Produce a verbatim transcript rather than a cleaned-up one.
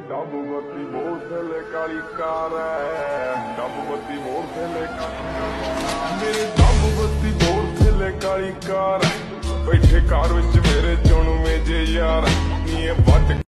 dub बत्ती मोड़ थले काली कार है, डब बत्ती मोड़ थले मेरे डब बत्ती मोड़ थले काली कार, बैठे कार विच मेरे चुन में जे यार नी वट